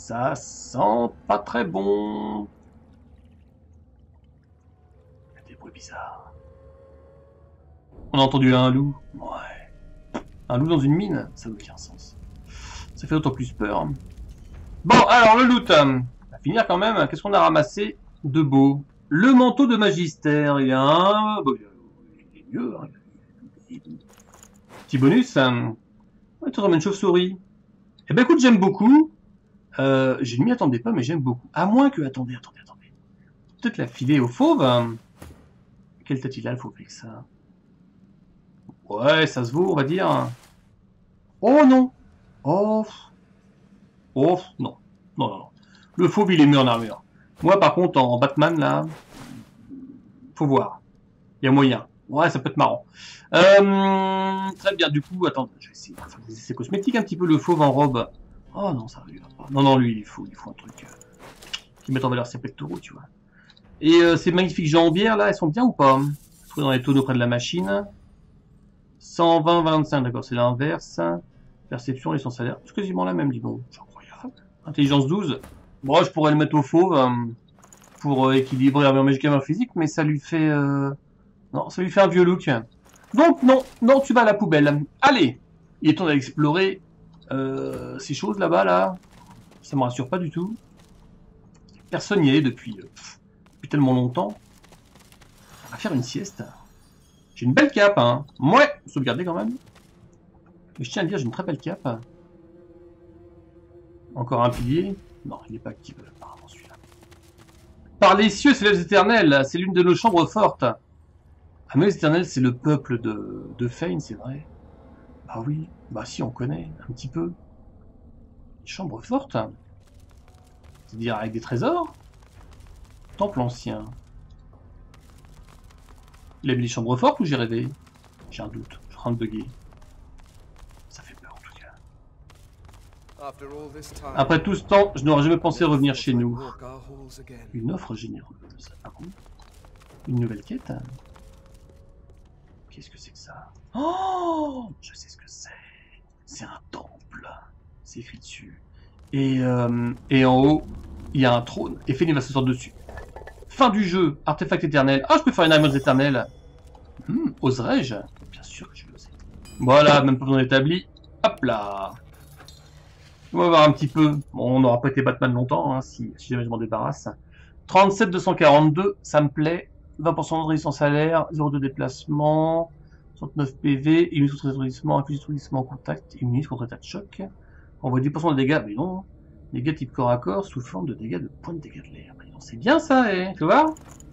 Ça sent pas très bon. Il y a des bruits bizarres. On a entendu un loup. Ouais. Un loup dans une mine, ça n'a aucun sens. Ça fait d'autant plus peur. Bon, alors le loot. On va finir quand même. Qu'est-ce qu'on a ramassé de beau? Le manteau de magistère. Il y a un... Bon, il est mieux. Hein. Petit bonus. Ouais, tu une chauve-souris. Eh ben écoute, j'aime beaucoup. Je ne m'y attendais pas, mais j'aime beaucoup. À moins que... Attendez. Peut-être la filer au fauve. Quelle tête il a, le fauve, avec ça? Ouais, ça se vaut, on va dire. Oh non. Oh. Oh, non. Non. Le fauve, il est mieux en armure. Moi, par contre, en Batman, là... Faut voir. Il y a moyen. Ouais, ça peut être marrant. Très bien, du coup, attends, je vais essayer de faire des essais cosmétiques un petit peu, le fauve en robe. Oh non, ça lui va pas. Non, lui, il faut un truc qui mette en valeur ses pectoraux, tu vois. Et ces magnifiques jambières, là, elles sont bien ou pas? Trouver dans les tonneaux près de la machine. 120, 25, d'accord, c'est l'inverse. Perception, les sens salaires. C'est quasiment la même, dis donc. C'est incroyable. Intelligence 12. Bon, je pourrais le mettre au fauve pour équilibrer l'armure magique et l'armure physique, mais ça lui fait... Non, ça lui fait un vieux look. Donc, non, tu vas à la poubelle. Allez, il est temps d'aller explorer ces choses là-bas, là. Ça me rassure pas du tout. Personne n'y est depuis tellement longtemps. On va faire une sieste. J'ai une belle cape, hein. Ouais, sauvegarder quand même. Mais je tiens à le dire, j'ai une très belle cape. Encore un pilier. Non, il n'est pas actif, apparemment, celui-là. Par les cieux, c'est les éternels. C'est l'une de nos chambres fortes. Ah, mais les éternels, c'est le peuple de Fane, c'est vrai. Bah oui, bah si, on connaît, un petit peu. Une chambre forte. C'est-à-dire avec des trésors. Temple ancien. Il a mis des chambres fortes ou j'ai rêvé? J'ai un doute, je suis en train de bugger. Ça fait peur en tout cas. Après tout ce temps, je n'aurais jamais pensé revenir chez nous. Une offre généreuse. Ah bon? Une nouvelle quête? Qu'est-ce que c'est que ça? Oh, je sais ce que c'est. C'est un temple. C'est écrit dessus. Et en haut, il y a un trône. Et Fénix va se sortir dessus. Fin du jeu. Artefact éternel. Ah, je peux faire une armure éternelle. Oserais-je? Bien sûr que je vais oser. Voilà, même pas besoin d'établi. Hop là. On va voir un petit peu. Bon, on n'aura pas été Batman longtemps, hein, si jamais je m'en débarrasse. 37 242, ça me plaît. 20% de résistance à l'air, 0 de déplacement, 69 PV, immunité contre étourdissement, inflige étourdissement en contact, immunité contre état de choc. On voit 10% de dégâts, mais non. Dégâts type corps à corps sous forme de dégâts de points de dégâts de l'air. C'est bien ça, tu vois?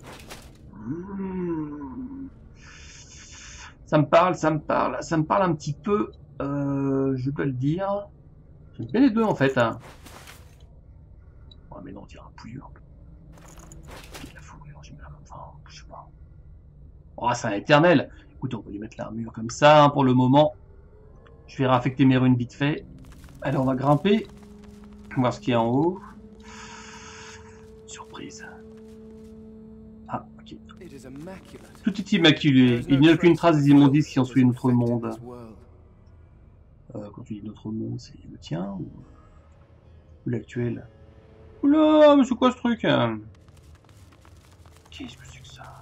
Ça me parle un petit peu, je dois le dire. J'aime bien les deux en fait. Hein. Ouais, mais non, on dirait un pouilleur. La fourrure, j'aime bien. Enfin, je sais pas. Oh, c'est un éternel. Écoute, on va lui mettre l'armure comme ça hein, pour le moment. Je vais réaffecter mes runes vite fait. Allez, on va grimper. On va voir ce qu'il y a en haut. Surprise. Ah, ok. Tout est immaculé. Il n'y a aucune trace des immondices qui ont souillé notre monde. Quand tu dis notre monde, c'est le tien ou l'actuel? Oula, mais c'est quoi ce truc? Qu'est-ce que c'est que ça?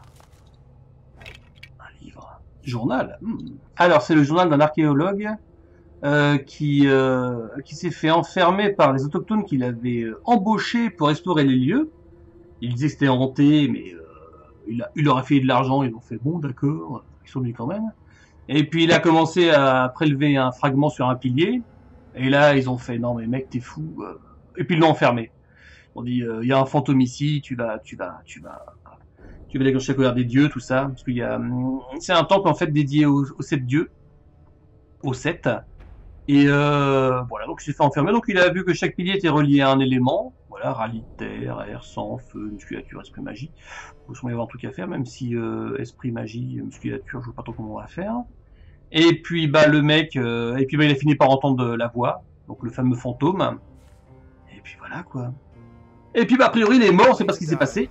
Un livre. Journal. Alors, c'est le journal d'un archéologue qui s'est fait enfermer par les autochtones qu'il avait embauchés pour explorer les lieux. Il disait que c'était hanté, mais il leur a fait de l'argent, ils ont fait bon, d'accord, ils sont venus quand même. Et puis il a commencé à prélever un fragment sur un pilier, et là ils ont fait non mais mec t'es fou, et puis ils l'ont enfermé. On dit il y a un fantôme ici, tu vas déclencher la colère des dieux, tout ça, parce qu'il y a c'est un temple en fait dédié aux 7 dieux, aux 7. Et voilà, donc il s'est fait enfermer. Donc il a vu que chaque pilier était relié à un élément. Voilà, rallye terre, air, sang, feu, musculature, esprit, magie. Il faut y avoir un truc à faire, même si esprit, magie, musculature, je vois pas trop comment on va faire. Et puis bah le mec, il a fini par entendre la voix, donc le fameux fantôme. Et puis voilà quoi. Et puis bah a priori il est mort, on sait pas ce qui s'est passé.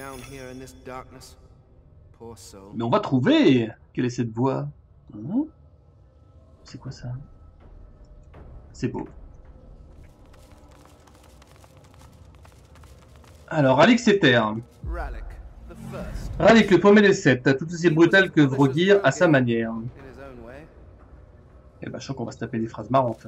Mais on va trouver quelle est cette voix. C'est quoi ça? C'est beau. Alors, Ralik Setter. Ralik, le premier des 7, tout aussi brutal que Vrogir à sa manière. Eh ben, je sens qu'on va se taper des phrases marrantes.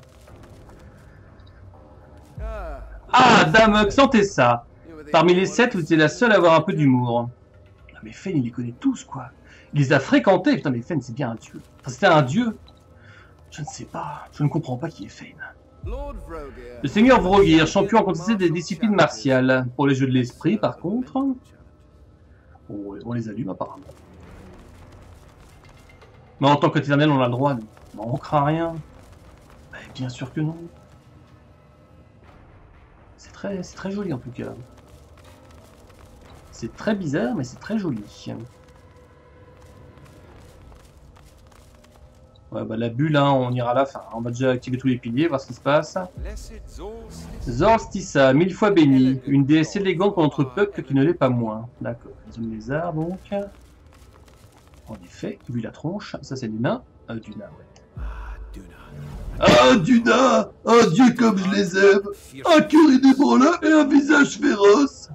Ah, Dame Xantessa. Parmi les 7, vous étiez la seule à avoir un peu d'humour. Ah, mais Fane, il les connaît tous, quoi. Il les a fréquentés. Putain, mais Fane, c'est bien un dieu. Enfin, c'était un dieu. Je ne sais pas. Je ne comprends pas qui est Fane. Le seigneur Vrogir, champion en quantité des disciplines martiales. Pour les jeux de l'esprit, par contre... on les allume, apparemment. Mais en tant qu'éternel, on a le droit, nous. On craint rien. Mais bien sûr que non. C'est très joli, en tout cas. C'est très bizarre, mais c'est très joli. Ouais, bah la bulle, hein, on ira à la fin. On va déjà activer tous les piliers, voir ce qui se passe. Zorstissa, 1000 fois béni. Une déesse élégante pour notre peuple qui ne l'est pas moins. D'accord. Les hommes lézards, donc. En effet, vu la tronche, ça c'est des nains. Duna, ouais. Ah, Duna! Un dieu comme je les aime! Un cœur inébranlable et un visage féroce!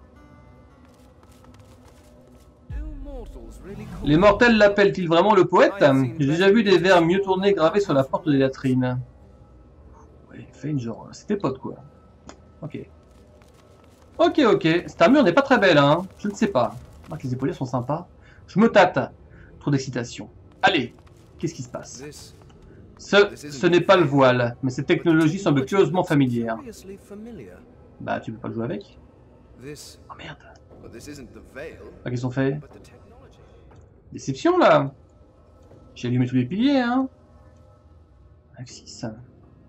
Les mortels l'appellent-ils vraiment le poète? J'ai déjà vu des vers mieux tournés gravés sur la porte des latrines. Ouais, fait une genre... C'était pote, quoi. Ok. Ok. Cette armure n'est pas très belle, hein. Je ne sais pas. Que les épauliers sont sympas. Je me tâte. Trop d'excitation. Allez, qu'est-ce qui se passe? Ce n'est pas le voile, mais cette technologie semble curieusement familière. Bah, tu peux pas le jouer avec? Oh merde. Ah, qu'est-ce qu'on fait? Déception, là. J'ai allumé tous les piliers, hein. Axis. Ah,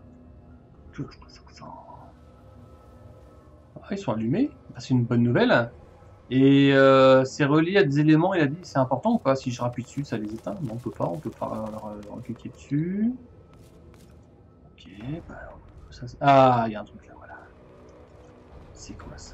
ils sont allumés. C'est une bonne nouvelle. Et c'est relié à des éléments, il a dit, c'est important ou pas? Si je rappuie dessus, ça les éteint? Non, on peut pas cliquer dessus. Ok, bah, ça, ah, il y a un truc là, voilà. C'est quoi ça?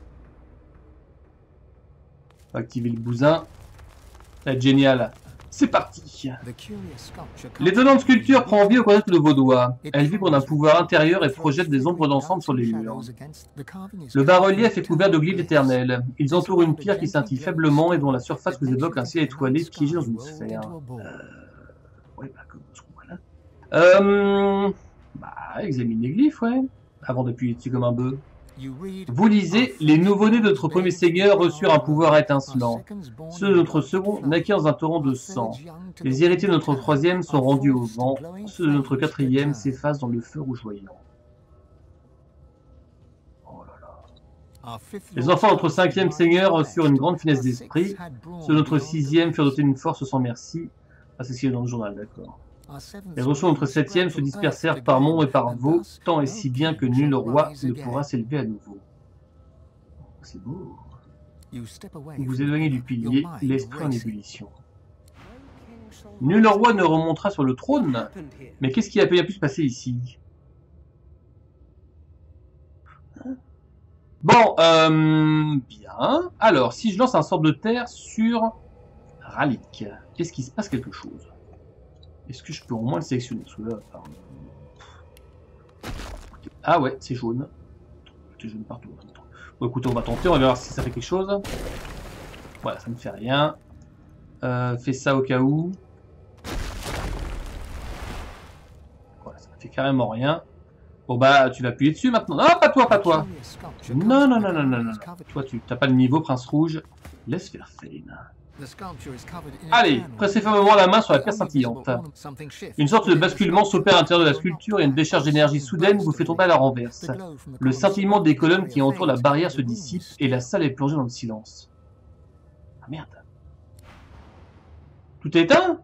On va activer le bousin. Ça va être génial. C'est parti. L'étonnante sculpture prend vie au contact de vos doigts. Elle vibre d'un pouvoir intérieur et projette des ombres d'ensemble sur les murs. Le bas-relief est couvert de glyphes éternels. Ils entourent une pierre qui scintille faiblement et dont la surface vous évoque un ciel étoilé piégé dans une sphère. Ouais, bah, comme ce qu'on voit là. Bah, examine les glyphes, ouais. Avant d'appuyer dessus comme un bœuf. Vous lisez, les nouveau-nés de notre premier seigneur reçurent un pouvoir étincelant. Ceux de notre second naquirent dans un torrent de sang. Les héritiers de notre troisième sont rendus au vent. Ceux de notre quatrième s'effacent dans le feu rougeoyant. Oh là là. Les enfants de notre cinquième seigneur reçurent une grande finesse d'esprit. Ceux de notre sixième furent dotés d'une force sans merci. Ah, c'est ce qu'il y a dans le journal, d'accord. Les ressources de notre septième se dispersèrent par monts et par veaux, tant et si bien que nul roi ne pourra s'élever à nouveau. C'est beau. Vous vous éloignez du pilier, l'esprit en ébullition. Nul roi ne remontera sur le trône. Mais qu'est-ce qui a pu se passer ici? Bon, bien. Alors, si je lance un sort de terre sur Ralik, qu'est-ce qui se passe? Quelque chose? Est-ce que je peux au moins le sélectionner? Ah ouais, c'est jaune. C'est jaune partout. Bon, écoutez, on va tenter, on va voir si ça fait quelque chose. Voilà, ça ne fait rien. Fais ça au cas où. Voilà, ça ne fait carrément rien. Bon bah, tu vas appuyer dessus maintenant. Ah, pas toi, pas toi. Non. Toi, tu n'as pas le niveau, Prince Rouge. Laisse faire Fane. Allez, pressez fermement la main sur la pierre scintillante. Une sorte de basculement s'opère à l'intérieur de la sculpture et une décharge d'énergie soudaine vous fait tomber à la renverse. Le scintillement des colonnes qui entourent la barrière se dissipe et la salle est plongée dans le silence. Ah merde. Tout est éteint?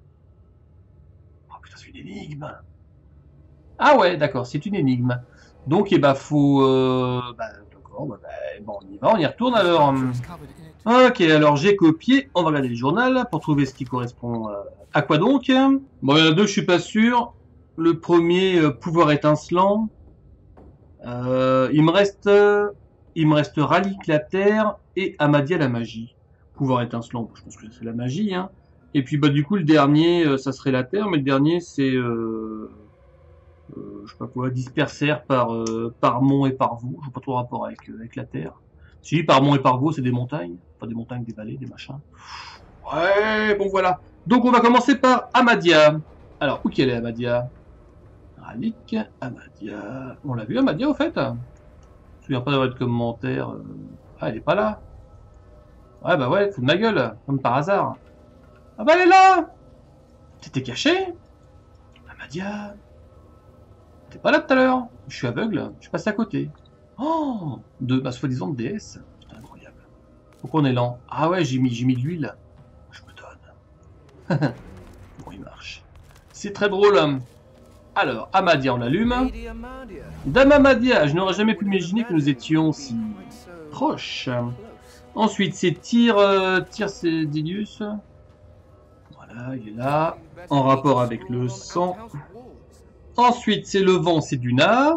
Oh putain, c'est une énigme. Ah ouais, d'accord, c'est une énigme. Donc, eh bah, faut... d'accord, bon, on y va, on y retourne alors. Ok, alors j'ai copié, on va regarder le journal pour trouver ce qui correspond à quoi donc. Bon, il y en a deux, je suis pas sûr. Le premier, pouvoir étincelant. Il me reste Ralik la terre et Amadia la magie. Pouvoir étincelant, je pense que c'est la magie, hein. Et puis bah du coup le dernier, ça serait la terre, mais le dernier c'est je sais pas quoi, dispersèrent par Mont et par Vaux. Je vois pas trop le rapport avec la Terre. Si, par Mont et par Vaux, c'est des montagnes. Pas des montagnes, des vallées, des machins. Ouais, bon voilà. Donc on va commencer par Amadia. Alors, où qu'elle est Amadia? Ralik, Amadia. On l'a vu Amadia au fait? Je me souviens pas d'avoir de commentaire. Ah, elle est pas là. Ouais, bah ouais, fout de ma gueule, comme par hasard. Ah bah elle est là! T'étais caché? Amadia. T'es pas là tout à l'heure? Je suis aveugle, je suis passé à côté. Oh! De ma soi-disant déesse. Putain, incroyable. Pourquoi on est lent? Ah ouais, j'ai mis de l'huile. Je me donne. Bon, il marche. C'est très drôle. Alors, Amadia, on l'allume. Dame Amadia, je n'aurais jamais pu imaginer que nous étions si proches. Ensuite, c'est Tyr Cédilius. Voilà, il est là. En rapport avec le sang. Ensuite, c'est le vent, c'est Duna.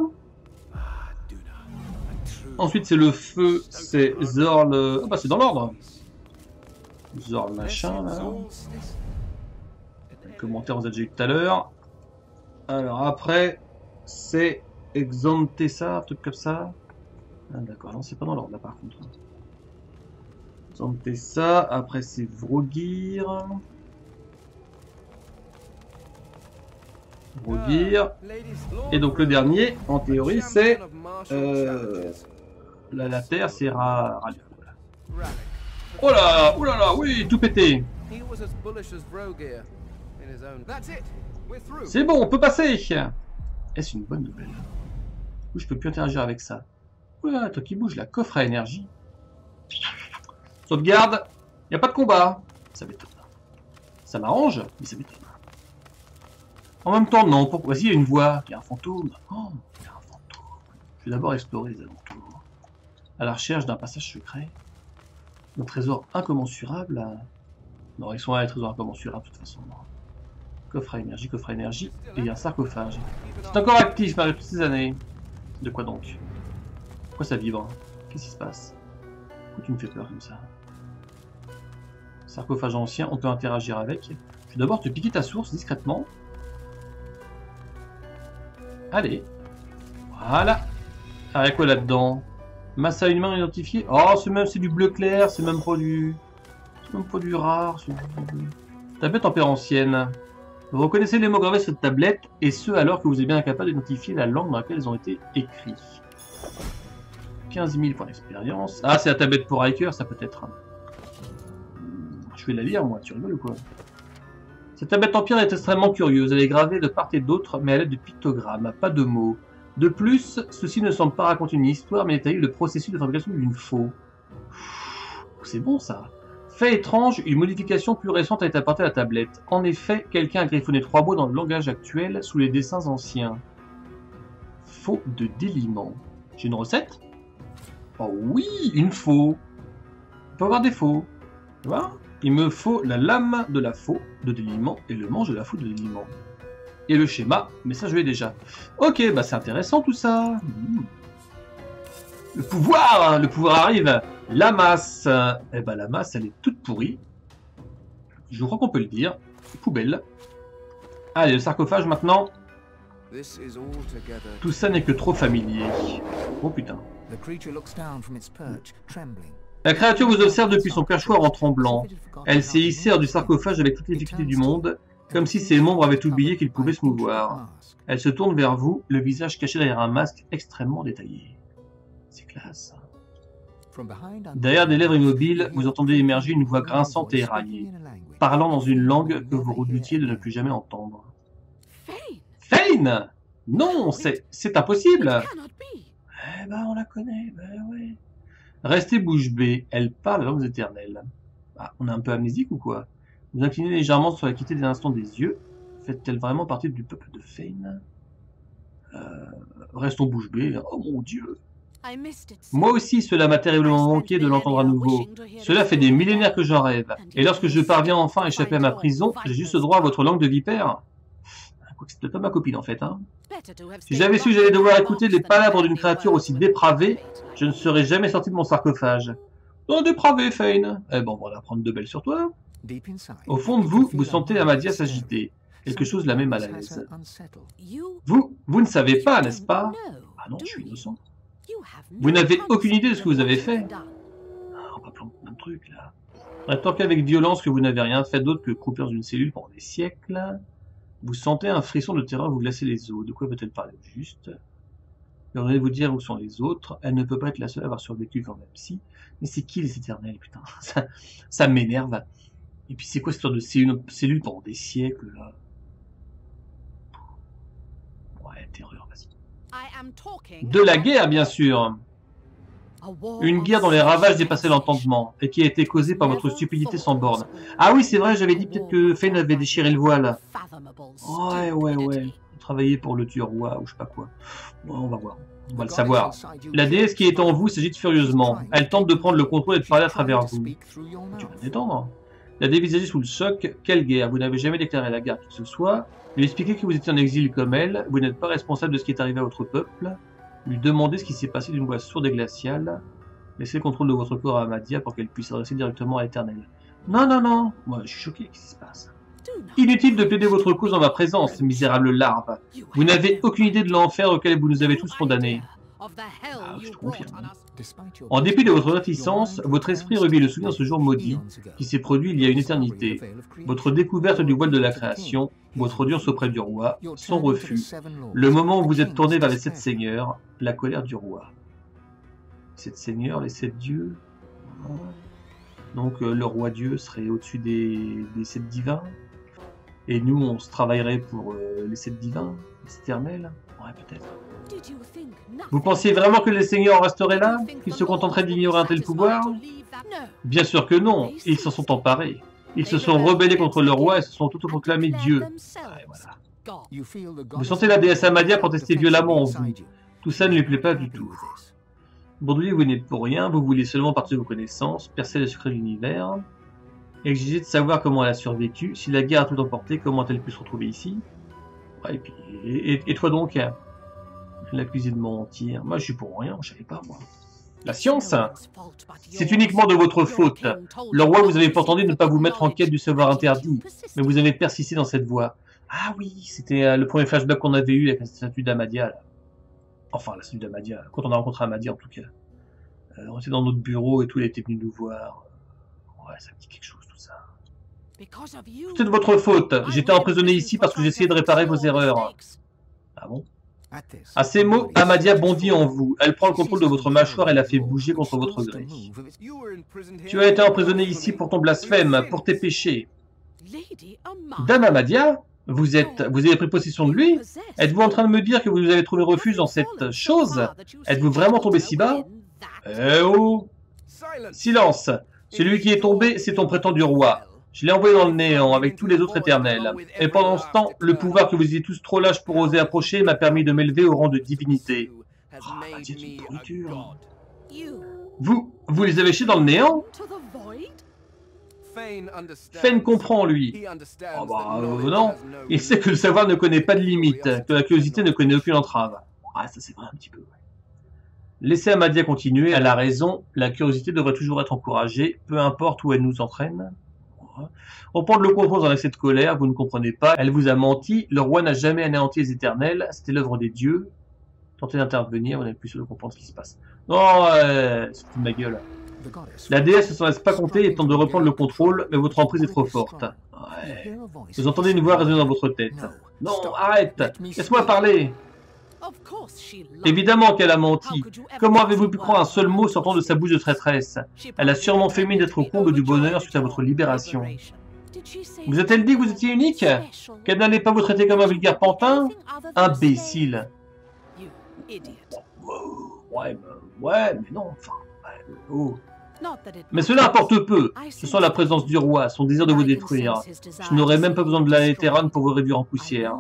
Ensuite, c'est le feu, c'est Zorl. Ah bah, c'est dans l'ordre. Zorl machin, là. Les commentaires, vous avez déjà eu tout à l'heure. Alors, après, c'est Exantessa, un truc comme ça. Ah, d'accord, non, c'est pas dans l'ordre, là, par contre. Exantessa, après, c'est Vrogir. Et donc le dernier, en théorie, c'est la Terre, c'est Rallium. Oh là, oui, tout pété. C'est bon, on peut passer. Est-ce une bonne nouvelle? Où je peux plus interagir avec ça. Oula, toi qui bouge, la coffre à énergie. Sauvegarde. Il n'y a pas de combat. Ça m'étonne. Ça m'arrange, mais ça m'étonne. En même temps, non. Pourquoi? Vas-y, il y a une voix. Il y a un fantôme. Oh, il y a un fantôme. Je vais d'abord explorer les alentours. À la recherche d'un passage secret. Un trésor incommensurable. Non, ils sont là, les trésors incommensurables, de toute façon. Coffre à énergie. Et il y a un sarcophage. C'est encore actif malgré toutes ces années. De quoi donc? Pourquoi ça vibre? Qu'est-ce qui se passe? Pourquoi tu me fais peur comme ça? Sarcophage ancien, on peut interagir avec. Je vais d'abord te piquer ta source discrètement. Allez. Voilà. Ah, il y a quoi là-dedans? Masse à une main identifiée. Oh, c'est du bleu clair, c'est même pas du rare. Tablette tempérancienne. Vous reconnaissez les mots gravés sur cette tablette, et ce alors que vous êtes bien incapable d'identifier la langue dans laquelle ils ont été écrits. 15 000 points d'expérience. Ah, c'est la tablette pour Hiker, ça peut être. Je vais la lire, moi, tu rigoles ou quoi? Cette tablette en pierre est extrêmement curieuse. Elle est gravée de part et d'autre, mais à l'aide de pictogrammes, pas de mots. De plus, ceci ne semble pas raconter une histoire, mais détailler le processus de fabrication d'une faux. C'est bon, ça. Fait étrange, une modification plus récente a été apportée à la tablette. En effet, quelqu'un a griffonné 3 mots dans le langage actuel sous les dessins anciens. Faux de déliement. J'ai une recette? Oh oui, une faux. On peut avoir des faux. Tu vois? Il me faut la lame de la faux de déliement et le manche de la faux de déliement. Et le schéma, mais ça je l'ai déjà. Ok, bah c'est intéressant tout ça. Le pouvoir arrive. La masse. Eh ben la masse, elle est toute pourrie. Je crois qu'on peut le dire. Poubelle. Allez, le sarcophage maintenant. Tout ça n'est que trop familier. Oh putain. La créature vous observe depuis son perchoir en tremblant. Elle s'est hissée hors du sarcophage avec toutes les difficultés du monde, comme si ses membres avaient oublié qu'ils pouvaient se mouvoir. Elle se tourne vers vous, le visage caché derrière un masque extrêmement détaillé. C'est classe. Derrière des lèvres immobiles, vous entendez émerger une voix grinçante et éraillée, parlant dans une langue que vous redoutiez de ne plus jamais entendre. Fane! Non, c'est impossible! Eh ben, on la connaît, ben ouais. Restez bouche bée, elle parle la langue éternelle. Ah, on est un peu amnésique ou quoi? Vous inclinez légèrement sur la quitter des instants des yeux. Fait-elle vraiment partie du peuple de Fane? Restons bouche bée. Oh mon dieu! Moi aussi, cela m'a terriblement manqué de l'entendre à nouveau. Cela fait des millénaires que j'en rêve. Et lorsque je parviens enfin à échapper à ma prison, j'ai juste droit à votre langue de vipère. Quoique c'est peut-être pas ma copine en fait, hein. Si j'avais su que j'allais devoir écouter les palabres d'une créature aussi dépravée, je ne serais jamais sorti de mon sarcophage. Non, dépravé, Fane. Eh bon, on va la prendre de belle sur toi. Au fond de vous, vous sentez Amadia s'agiter. Quelque chose la met mal à l'aise. Vous ne savez pas, n'est-ce pas? Ah non, je suis innocent. Vous n'avez aucune idée de ce que vous avez fait. Ah, on va planter plein de trucs, là. Tant qu'avec violence que vous n'avez rien fait d'autre que croupir dans une cellule pendant des siècles, vous sentez un frisson de terreur vous glacer les os. De quoi peut-elle parler au juste? J'aimerais vous dire où sont les autres. Elle ne peut pas être la seule à avoir survécu quand même, si. Mais c'est qui les éternels, putain? Ça m'énerve. Et puis c'est quoi cette histoire de cellule pendant des siècles, là? Ouais, terreur, vas-y. De la guerre, bien sûr. Une guerre dont les ravages dépassaient l'entendement, et qui a été causée par votre stupidité sans borne. Ah oui, c'est vrai, j'avais dit peut-être que Fane avait déchiré le voile. Ouais. Travailler pour le tueur roi, ou je sais pas quoi. Bon, on va voir. On va le savoir. La déesse qui est en vous s'agite furieusement. Elle tente de prendre le contrôle et de parler à travers vous. Tu vas t'étendre. La dévisager sous le choc. Quelle guerre? Vous n'avez jamais déclaré la guerre à qui que ce soit. Lui expliquer que vous étiez en exil comme elle. Vous n'êtes pas responsable de ce qui est arrivé à votre peuple. Lui demander ce qui s'est passé d'une voix sourde et glaciale. Laissez le contrôle de votre corps à Amadia pour qu'elle puisse s'adresser directement à l'Éternel. Non. Moi, je suis choqué. Qu'est-ce qui se passe? Inutile de plaider votre cause en ma présence, misérable larve. Vous n'avez aucune idée de l'enfer auquel vous nous avez tous condamnés. Ah, je te confirme. En dépit de votre réticence, votre esprit revit le souvenir de ce jour maudit qui s'est produit il y a une éternité. Votre découverte du voile de la création, votre audience auprès du roi, son refus, le moment où vous êtes tourné vers les 7 seigneurs, la colère du roi. 7 seigneurs, les 7 dieux. Donc le roi Dieu serait au-dessus des 7 divins. Et nous, on se travaillerait pour les 7 divins, les éternels. Ouais, peut-être. Vous pensiez vraiment que les seigneurs resteraient là? Qu'ils se contenteraient d'ignorer un tel pouvoir? Bien sûr que non, ils s'en sont emparés. Ils se sont rebellés contre le roi et se sont autoproclamés Dieu. Ouais, voilà. Vous sentez la déesse Amadia protester violemment en vous. Tout ça ne lui plaît pas du tout. Aujourd'hui, vous n'êtes pour rien, vous voulez seulement partager vos connaissances, percer les secrets de l'univers, exiger de savoir comment elle a survécu, si la guerre a tout emporté, comment a-t-elle pu se retrouver ici? Ouais, et toi donc? L'accusé de mentir. Moi, je suis pour rien, je savais pas, moi. La science? C'est uniquement de votre faute. Le roi vous avait pourtant dit de ne pas vous mettre en quête du savoir interdit, mais vous avez persisté dans cette voie. Ah oui, c'était le premier flashback qu'on avait eu avec la statue d'Amadia, là. Enfin, la statue d'Amadia, quand on a rencontré Amadia, en tout cas. On était dans notre bureau et tout, elle était venue nous voir. Ouais, ça me dit quelque chose, tout ça. C'est de votre faute. J'étais emprisonné ici parce que j'essayais de réparer vos erreurs. Ah bon? À ces mots, Amadia bondit en vous. Elle prend le contrôle de votre mâchoire et la fait bouger contre votre gré. Tu as été emprisonné ici pour ton blasphème, pour tes péchés. Dame Amadia, vous avez pris possession de lui? Êtes-vous en train de me dire que vous avez trouvé refuge dans cette chose? Êtes-vous vraiment tombé si bas? Eh oh! Silence! Celui qui est tombé, c'est ton prétendu roi. Je l'ai envoyé dans le néant avec tous les autres éternels. Et pendant ce temps, le pouvoir que vous étiez tous trop lâches pour oser approcher m'a permis de m'élever au rang de divinité. Ah, c'est une pourriture. Vous les avez jetés dans le néant? Fane comprend, lui. Oh bah, non. Il sait que le savoir ne connaît pas de limite, que la curiosité ne connaît aucune entrave. Ah, ça c'est vrai un petit peu. Laissez Amadia continuer, elle a raison, la curiosité devrait toujours être encouragée, peu importe où elle nous entraîne. Reprendre le contrôle dans l'excès de colère, vous ne comprenez pas, elle vous a menti, le roi n'a jamais anéanti les éternels, c'était l'œuvre des dieux. Tentez d'intervenir, vous n'avez plus sûr de comprendre ce qui se passe. Non, c'est de ma gueule. La déesse ne s'en laisse pas compter et tente de reprendre le contrôle, mais votre emprise est trop forte. Ouais. Vous entendez une voix résonner dans votre tête. Non, arrête, laisse-moi parler. Évidemment qu'elle a menti. Comment avez-vous pu croire un seul mot sortant de sa bouche de traîtresse? Elle a sûrement fait mine d'être au comble du bonheur suite à votre libération. Vous a-t-elle dit que vous étiez unique? Qu'elle n'allait pas vous traiter comme un vulgaire pantin? Imbécile. Ouais, mais non, enfin... Oh. Mais cela importe peu. Ce sont la présence du roi, son désir de vous détruire. Je n'aurais même pas besoin de la Laeteran pour vous réduire en poussière.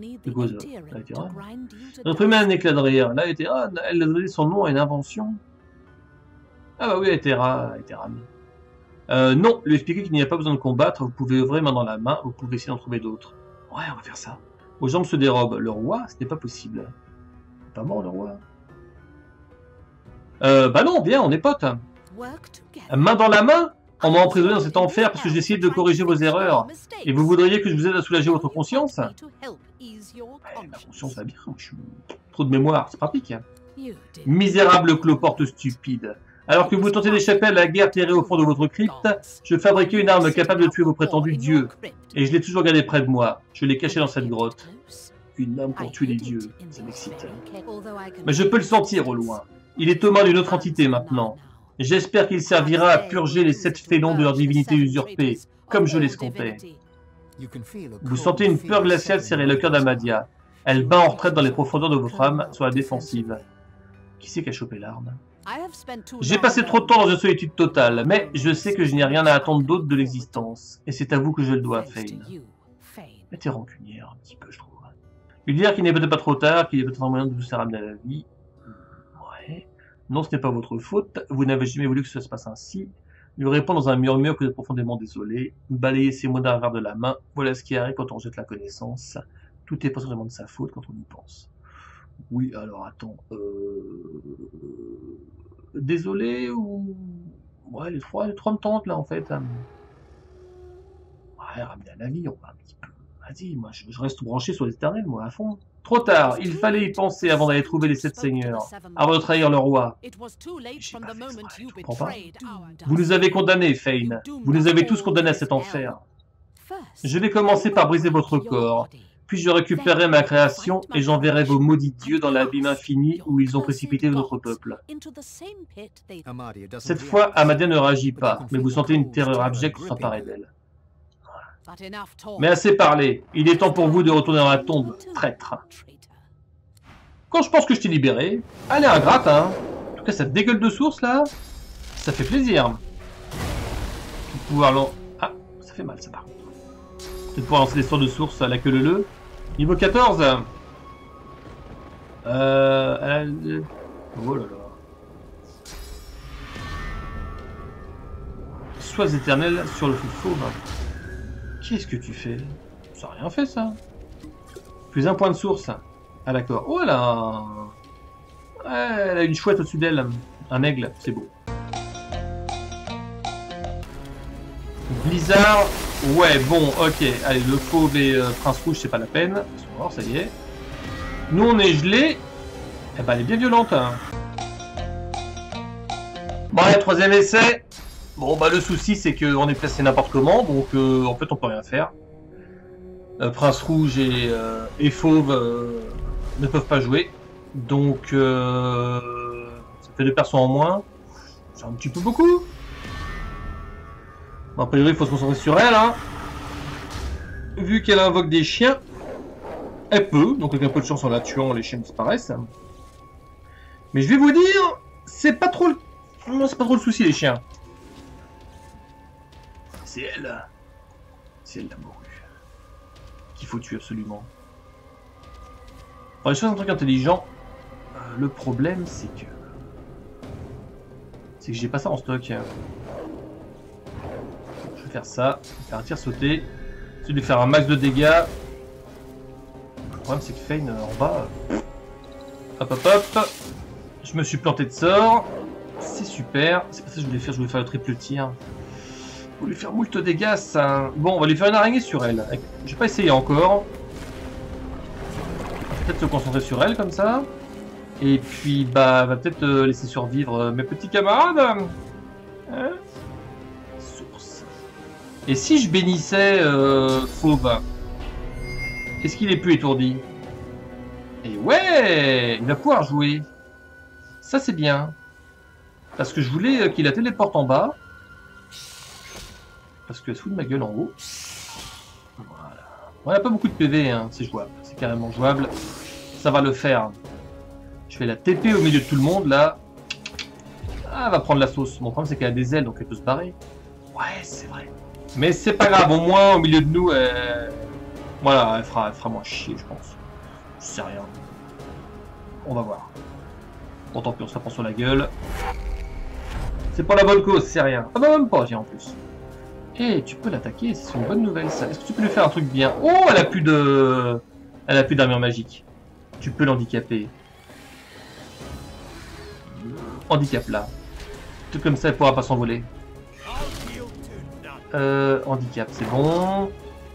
Notre humain un éclat de rire. La Laeteran, elle a donné son nom à une invention. Ah bah oui, Laeteran. Non, lui expliquer qu'il n'y a pas besoin de combattre, vous pouvez œuvrer main dans la main, vous pouvez essayer d'en trouver d'autres. Ouais, on va faire ça. Vos jambes se dérobent. Le roi, ce n'est pas possible. Pas mort, le roi. Bah non, viens, on est potes. Main dans la main? On m'a emprisonné dans cet enfer parce que j'ai essayé de corriger vos erreurs. Et vous voudriez que je vous aide à soulager votre conscience? Ma conscience va bien, je suis... Trop de mémoire, c'est pratique. Misérable cloporte stupide. Alors que vous tentez d'échapper à la guerre terrée au fond de votre crypte, je fabriquais une arme capable de tuer vos prétendus dieux. Et je l'ai toujours gardée près de moi. Je l'ai cachée dans cette grotte. Une arme pour tuer les dieux, ça m'excite. Mais je peux le sentir au loin. Il est aux mains d'une autre entité maintenant. J'espère qu'il servira à purger les 7 félons de leur divinité usurpée, comme je l'escomptais. Vous sentez une peur glaciale serrer le cœur d'Amadia. Elle bat en retraite dans les profondeurs de votre âme, sur la défensive. Qui c'est qui a chopé l'arme? J'ai passé trop de temps dans une solitude totale, mais je sais que je n'ai rien à attendre d'autre de l'existence. Et c'est à vous que je le dois, Fane. Mais t'es rancunière un petit peu, je trouve. Lui dire qu'il n'est peut-être pas trop tard, qu'il y a peut-être un moyen de vous faire ramener à la vie. Ouais. Non, ce n'est pas votre faute. Vous n'avez jamais voulu que ça se passe ainsi. Lui répond dans un murmure que vous êtes profondément désolé. Balayez ses mots d'un revers de la main. Voilà ce qui arrive quand on jette la connaissance. Tout est potentiellement de sa faute quand on y pense. Oui, alors attends. Désolé ou... Ouais, les trois me tentent là en fait. Ouais, ramener à la vie, on va un petit peu. Vas-y, moi je reste branché sur l'éternel, moi à fond. Trop tard, il fallait y penser avant d'aller trouver les 7 seigneurs, avant de trahir le roi. J'ai pas fait exprès, tu comprends pas? Vous nous avez condamnés, Fane. Vous nous avez tous condamnés à cet enfer. Je vais commencer par briser votre corps. Puis je récupérerai ma création et j'enverrai vos maudits dieux dans l'abîme infini où ils ont précipité notre peuple. Cette fois, Amadia ne réagit pas, mais vous sentez une terreur abjecte s'emparer d'elle. Mais assez parlé, il est temps pour vous de retourner dans la tombe, traître. Quand je pense que je t'ai libéré, allez ingrate, hein. En tout cas, cette dégueule de source là, ça fait plaisir. Pouvoir ah, ça fait mal ça par contre. De pouvoir lancer des sorts de source à la queue leu. Niveau 14. Oh là là. Sois éternel sur le feu fauve. Qu'est-ce que tu fais? Ça n'a rien fait ça. Plus un point de source. Ah d'accord. Oh là. Ouais, elle a une chouette au-dessus d'elle. Un aigle, c'est beau. Blizzard. Ouais, bon, ok. Allez, le fauve et Prince Rouge, c'est pas la peine. Ils sont morts, ça y est. Nous, on est gelés. Eh ben, elle est bien violente. Hein. Bon, allez, troisième essai. Bon, bah, le souci, c'est qu'on est placé n'importe comment. Donc, en fait, on peut rien faire. Prince Rouge et Fauve ne peuvent pas jouer. Donc, ça fait 2 persos en moins. C'est un petit peu beaucoup. Bon, a priori, il faut se concentrer sur elle. Hein. Vu qu'elle invoque des chiens, elle peut. Donc, avec un peu de chance, en la tuant, les chiens disparaissent. Mais je vais vous dire, c'est pas trop le souci, les chiens. C'est elle. C'est elle, la morue. Qu'il faut tuer absolument. On va choisir un truc intelligent. Le problème, c'est que j'ai pas ça en stock. Je vais faire ça, faire un tir sauté, essayer de faire un max de dégâts. Le problème c'est que Fane en bas, hop hop hop, je me suis planté de sort, c'est super, c'est pas ça que je voulais faire le triple tir. Je voulais faire moult dégâts ça. Bon, on va lui faire une araignée sur elle, j'ai pas essayé encore. On va peut-être se concentrer sur elle comme ça, et puis bah, va peut-être laisser survivre mes petits camarades. Hein? Et si je bénissais Fauve, est-ce qu'il est plus étourdi? Et ouais, il va pouvoir jouer. Ça c'est bien. Parce que je voulais qu'il la téléporte en bas. Parce qu'elle se fout de ma gueule en haut. Voilà. On n'a pas beaucoup de PV, hein. C'est jouable. C'est carrément jouable. Ça va le faire. Je fais la TP au milieu de tout le monde là. Ah, elle va prendre la sauce. Mon problème c'est qu'elle a des ailes donc elle peut se barrer. Ouais, c'est vrai. Mais c'est pas grave, au moins au milieu de nous, voilà, elle fera moins chier, je pense. Je sais rien. On va voir. Bon, tant pis, on se la prend sur la gueule. C'est pour la bonne cause, c'est rien. Ah bah même pas, tiens, en plus. Eh, tu peux l'attaquer, c'est une bonne nouvelle, ça. Est-ce que tu peux lui faire un truc bien? Oh, elle a plus d'armure magique. Tu peux l'handicaper. Handicap là. Tout comme ça, elle pourra pas s'envoler. Handicap, c'est bon.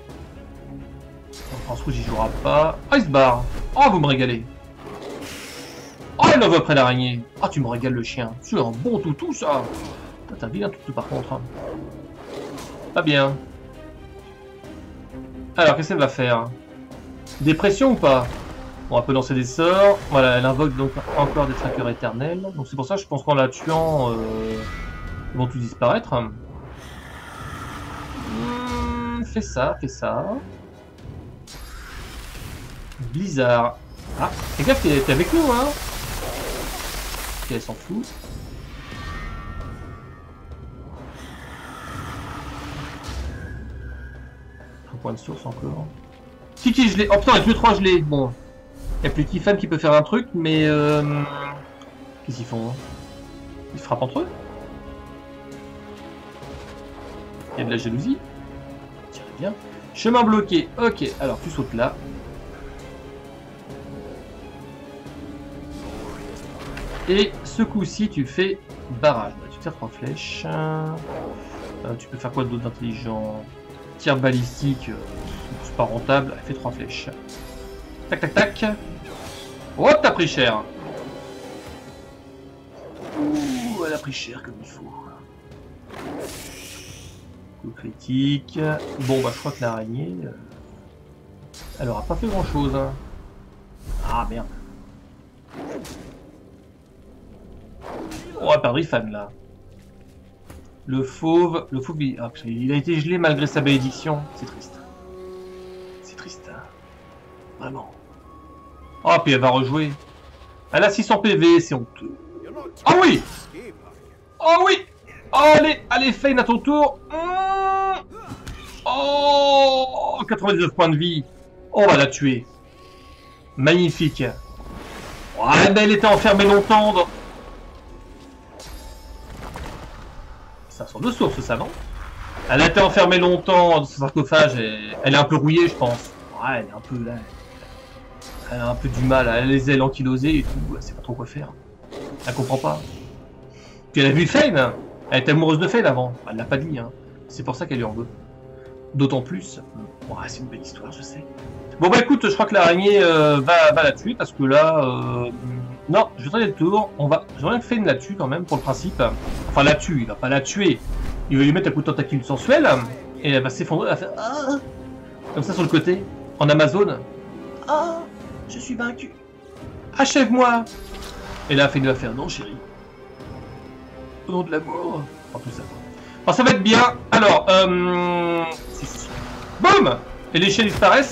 France rouge, il jouera pas. Ah, il se barre. Oh, vous me régalez. Oh, il en veut après l'araignée. Ah, tu me régales le chien. C'est un bon toutou, ça. T'as bien toutou, par contre. Hein. Pas bien. Alors, qu'est-ce qu'elle va faire? Dépression ou pas? Bon, on peut lancer des sorts. Voilà, elle invoque donc encore des trackers éternels. Donc c'est pour ça, je pense qu'en la tuant, ils vont tous disparaître. Fais ça, fais ça. Blizzard. Ah, fais gaffe, t'es avec nous, hein? Ok, elle s'en fout. Un point de source encore. Kiki, je l'ai. Oh putain, avec le 3, je l'ai. Bon. Il n'y a plus Tiffany qui peut faire un truc, mais. Qu'est-ce qu'ils font? Ils se frappent entre eux? Il y a de la jalousie. Tiens, bien. Chemin bloqué. Ok, alors tu sautes là. Et ce coup-ci, tu fais barrage. Bah, tu tires 3 flèches. Tu peux faire quoi d'autre d'intelligent? Tir balistique, c'est pas rentable. Elle fait 3 flèches. Tac, tac, tac. Oh, t'as pris cher. Ouh, elle a pris cher comme il faut. Coup critique. Bon, bah, je crois que l'araignée, elle aura pas fait grand-chose. Hein. Ah, merde. On va perdre Ifan là. Le fauve, il a été gelé malgré sa bénédiction. C'est triste. C'est triste. Hein. Vraiment. Oh, puis elle va rejouer. Elle a 600 PV, c'est honteux. Oh oui! Oh oui! Oh, allez, Fane à ton tour. Oh, 99 points de vie. Oh, on va la tuer. Magnifique. Ouais, ben elle était enfermée longtemps dans... Ça sort de source, ça, non? Elle a été enfermée longtemps dans ce sarcophage et elle est un peu rouillée, je pense. Ouais, elle est un peu là. Elle a un peu du mal, elle a les ailes ankylosées et tout, elle sait pas trop quoi faire. Elle comprend pas. Puis elle a vu Fane. Elle était amoureuse de Fane avant. Elle l'a pas dit, hein. C'est pour ça qu'elle lui en veut. D'autant plus. Ouais, c'est une belle histoire, je sais. Bon bah écoute, je crois que l'araignée va la tuer parce que là... Non, je vais tenter le tour. J'aimerais que Fane la tue quand même pour le principe. Enfin la tue, il va pas la tuer. Il va lui mettre un coup de tentacule sensuel et elle va s'effondrer, elle va faire ah comme ça sur le côté, en Amazon. Ah, je suis vaincu. Achève-moi. Et là, Fane va faire non chérie. Au nom de l'amour. Enfin tout ça. Enfin, ça va être bien. Alors, boum. Et les chiens disparaissent.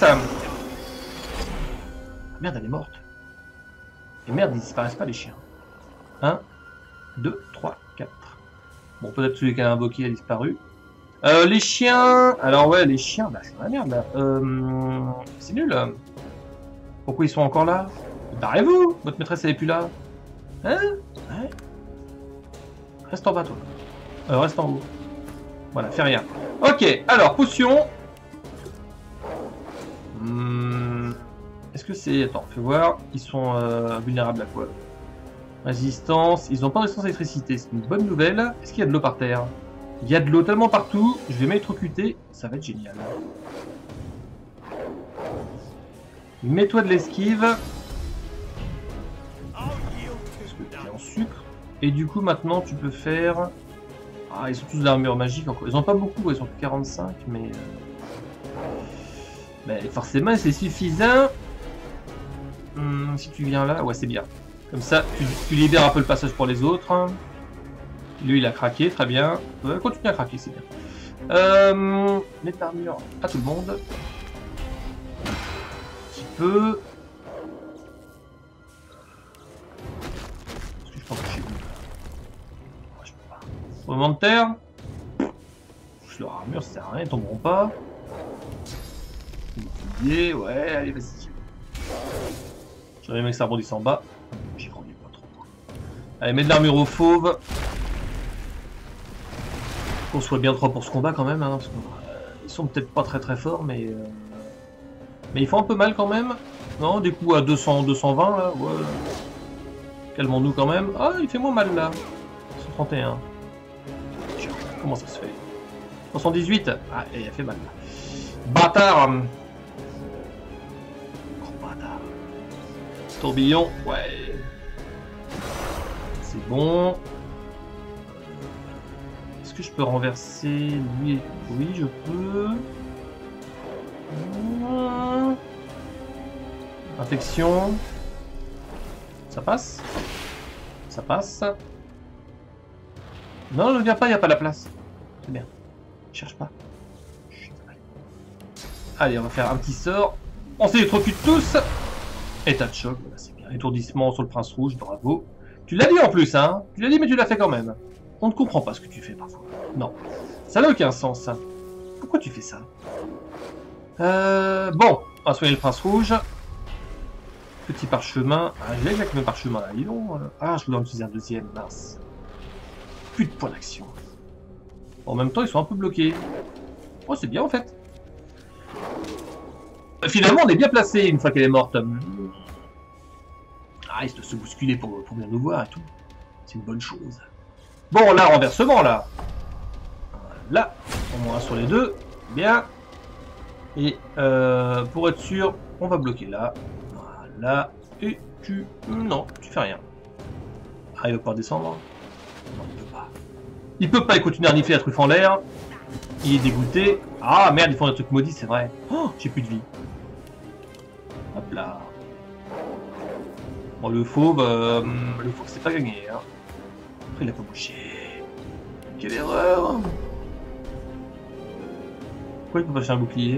Merde, elle est morte. Et merde, ils disparaissent pas les chiens. 1, 2, 3, 4. Bon, peut-être celui qu'elle a invoqué a disparu. Les chiens... Alors ouais, les chiens... Bah, c'est la merde, là. C'est nul. Pourquoi ils sont encore là? Barrez-vous. Votre maîtresse, elle est plus là. Hein? Ouais. Reste en bas, toi. Reste en haut. Voilà, fais rien. Ok, alors, potion. Est-ce que c'est... Attends, fais voir. Ils sont vulnérables à quoi? Résistance. Ils n'ont pas de résistance à l'électricité. C'est une bonne nouvelle. Est-ce qu'il y a de l'eau par terre? Il y a de l'eau tellement partout. Je vais m'électrocuter. Ça va être génial. Mets-toi de l'esquive. Parce que tu es en sucre. Et du coup, maintenant, tu peux faire... Ah, ils sont tous d'armure magique encore. Ils ont pas beaucoup. Ils sont que 45, mais... Mais forcément, c'est suffisant. Si tu viens là, ouais, c'est bien. Comme ça, tu libères un peu le passage pour les autres. Lui, il a craqué, très bien. Continue à craquer, c'est bien. Mettre l'armure à tout le monde. Un petit peu. Parce que je pense que je suis bon. Ouais, je peux pas. Moment de terre. Je leur armure, ça sert à rien, ils tomberont pas. Ouais, allez, vas-y. J'aurais aimé que ça rebondisse en bas. J'y crois pas trop. Allez, mets de l'armure au fauve. Qu'on soit bien 3 pour ce combat quand même. Hein, parce que, ils sont peut-être pas très très forts, mais ils font un peu mal quand même. Non, des coups à 200, 220 là. Ouais. Calmons-nous quand même. Ah, il fait moins mal là. 131. Comment ça se fait? 78. Ah, il a fait mal. Bâtard. Oh, bâtard. Tourbillon, ouais. C'est bon. Est-ce que je peux renverser lui? Oui, je peux. Infection. Ça passe? Ça passe. Non, ne viens pas, il n'y a pas la place. C'est bien. Cherche pas. Allez, on va faire un petit sort. On s'électrocute tous. État de choc, voilà, c'est bien. Étourdissement sur le prince rouge, bravo. Tu l'as dit en plus, hein. Tu l'as dit, mais tu l'as fait quand même. On ne comprend pas ce que tu fais parfois. Non. Ça n'a aucun sens. Pourquoi tu fais ça? Bon, on va soigner le prince rouge. Petit parchemin. Ah, j'ai avec le parchemin là. Ils ont, ah, je voulais en utiliser un deuxième, mince. Plus de points d'action. En même temps, ils sont un peu bloqués. Oh, c'est bien en fait. Finalement, on est bien placé une fois qu'elle est morte. Ah, il se bousculer pour bien nous voir et tout. C'est une bonne chose. Bon, là, renversement, là. Là, au moins sur les deux. Bien. Et pour être sûr, on va bloquer là. Voilà. Et tu... Non, tu fais rien. Ah, il va pouvoir descendre? Non, il peut pas. Il peut pas, il continue à renifler la truffe en l'air. Il est dégoûté. Ah, merde, ils font des trucs maudits, c'est vrai. Oh, j'ai plus de vie. Hop là. Bon, le fauve c'est pas gagné. Hein. Après, il a pas bougé. Quelle erreur! Pourquoi il peut pas faire un bouclier?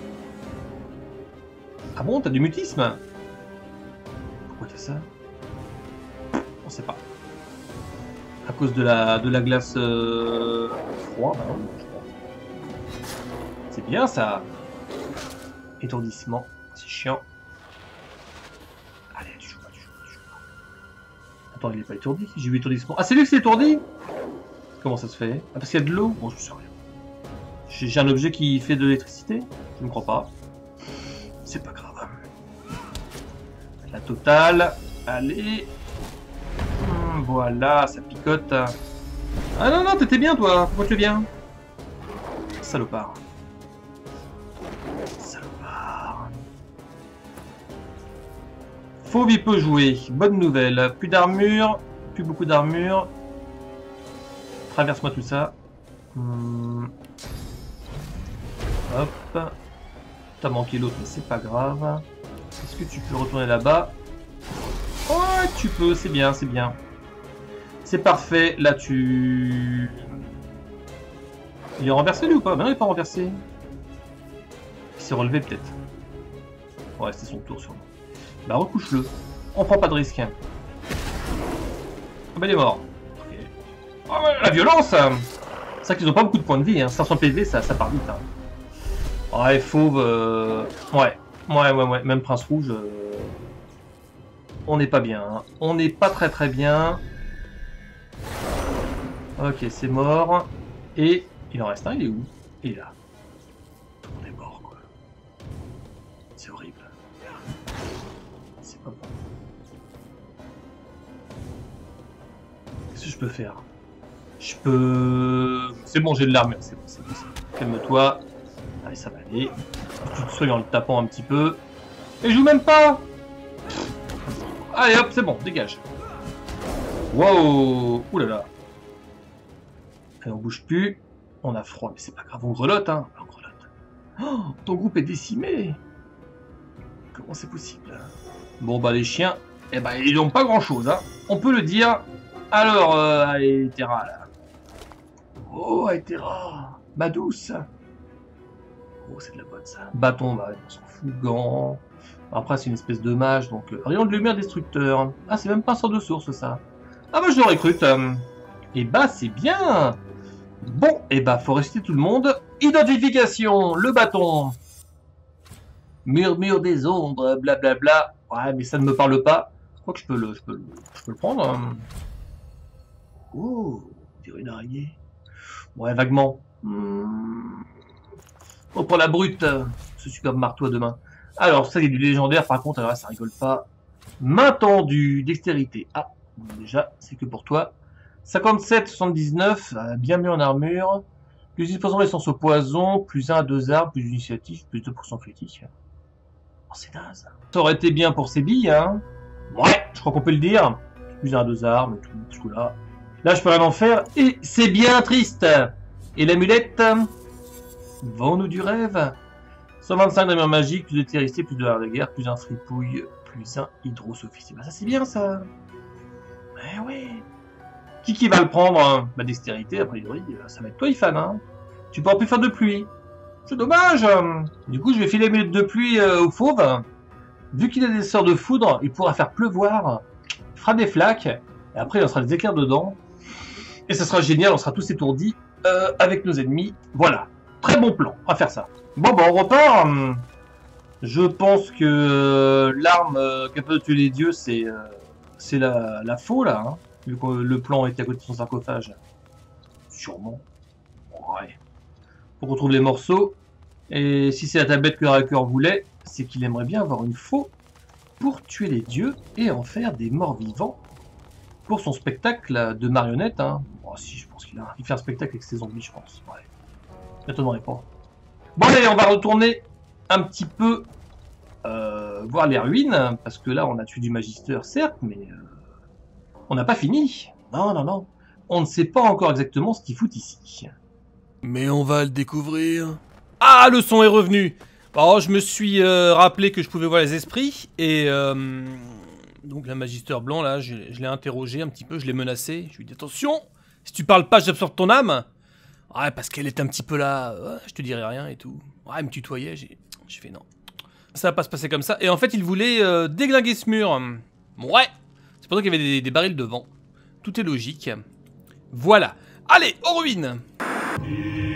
Ah bon, t'as du mutisme? Pourquoi t'as ça? On sait pas. À cause de la glace froide, hein, je crois. C'est bien ça. Étourdissement, c'est chiant. Allez, tu joues pas. Attends, il est pas étourdi. J'ai vu étourdissement. Ah, c'est lui qui s'est étourdi? Comment ça se fait? Ah, parce qu'il y a de l'eau? Bon, je sais rien. J'ai un objet qui fait de l'électricité? Je ne crois pas. C'est pas grave. La totale. Allez. Voilà, ça picote. Ah non, non, t'étais bien toi. Pourquoi tu viens? Salopard. Salopard. Fauve, il peut jouer. Bonne nouvelle. Plus d'armure. Plus beaucoup d'armure. Traverse-moi tout ça. Hop. T'as manqué l'autre, mais c'est pas grave. Est-ce que tu peux retourner là-bas? Oh, tu peux, c'est bien, c'est bien. C'est parfait. Là, tu... Il est renversé, lui, ou pas? Ben non, il est pas renversé. Il s'est relevé, peut-être. Ouais, c'est son tour, sûrement. Bah, recouche-le. On prend pas de risque. Ah bah, il est mort. Okay. Oh, la violence! C'est vrai qu'ils ont pas beaucoup de points de vie. Hein. 500 PV, ça part vite. Hein. Ouais, fauve... Ouais. Même prince rouge... On n'est pas bien. Hein. On n'est pas très bien. Ok, c'est mort. Et il en reste un, il est où? Il est là. Tout le monde est mort, quoi. C'est horrible. C'est pas bon. Qu'est-ce que je peux faire? Je peux... C'est bon, j'ai de l'armure. C'est bon. Calme-toi. Allez, ça va aller. Tu te soignes en le tapant un petit peu. Et je joue même pas. Allez hop, c'est bon, dégage. Wow. Ouh là là. Allez, on bouge plus. On a froid, mais c'est pas grave, on grelotte, hein. On grelotte. Oh, ton groupe est décimé. Comment c'est possible? Bon, bah les chiens, eh ben, ils n'ont pas grand-chose, hein. On peut le dire. Alors, allez, Terra, là. Oh, allez, Terra. Ma douce. Oh, c'est de la bonne, ça. Bâton, bah, on s'en fout. Gants. Après, c'est une espèce de mage, donc... rayon de lumière destructeur. Ah, c'est même pas un sort de source, ça. Ah, bah, je le recrute. Et bah, c'est bien. Bon, et bah, faut rester tout le monde. Identification, le bâton. Murmure des ombres, blablabla. Ouais, mais ça ne me parle pas. Je crois que je peux le prendre. Oh, on dirait une araignée. Ouais, vaguement. On prend la brute. Ce superbe marteau à deux mains. Alors, ça, il y a du légendaire, par contre, alors là, ça rigole pas. Main tendue, dextérité. Ah, déjà, c'est que pour toi. 57, 79, bien mis en armure. Plus 10% de résistance au poison, plus 1 à 2 arbres, plus d'initiative, plus 2% critique. Oh, c'est naze. Ça aurait été bien pour ces billes, hein. Ouais, je crois qu'on peut le dire. Plus 1 à 2 arbres et tout, parce que là... Là, je peux rien en faire, et c'est bien triste. Et l'amulette? Vends-nous du rêve. 125 d'armure magique, plus de TRIC, plus de art de guerre, plus un fripouille, plus un hydrosophisme. Bah ça c'est bien ça. Ouais ouais. Qui va le prendre hein? Bah dextérité, a priori, ça va être toi Ifan. Hein. Tu pourras plus faire de pluie. C'est dommage. Du coup je vais filer les minutes de pluie au fauve. Vu qu'il a des sorts de foudre, il pourra faire pleuvoir. Il fera des flaques. Et après il en sera des éclairs dedans. Et ça sera génial, on sera tous étourdis avec nos ennemis. Voilà. Très bon plan, on va faire ça. Bon, bah on repart. Je pense que l'arme capable de tuer les dieux, c'est la faux, là. Hein, vu que le plan était à côté de son sarcophage. Sûrement. Ouais. Faut qu'on trouve les morceaux. Et si c'est la tablette que Raker voulait, c'est qu'il aimerait bien avoir une faux pour tuer les dieux et en faire des morts vivants pour son spectacle de marionnettes. Hein. Bon, si, je pense qu'il fait un spectacle avec ses zombies, je pense. Ouais. M'étonnerait pas. Bon allez, on va retourner un petit peu voir les ruines, parce que là on a tué du magister, certes, mais on n'a pas fini. Non, non, non. On ne sait pas encore exactement ce qu'ils foutent ici. Mais on va le découvrir. Ah, le son est revenu. Alors, je me suis rappelé que je pouvais voir les esprits, et donc la magister blanc, là, je l'ai interrogé un petit peu, je l'ai menacé. Je lui ai dit, attention, si tu parles pas, j'absorbe ton âme. Ouais, parce qu'elle est un petit peu là, ouais, je te dirai rien et tout. Ouais, elle me tutoyait, j'ai fait non. Ça va pas se passer comme ça. Et en fait, il voulait déglinguer ce mur. Ouais, c'est pour ça qu'il y avait des barils devant. Tout est logique. Voilà. Allez, aux ruines.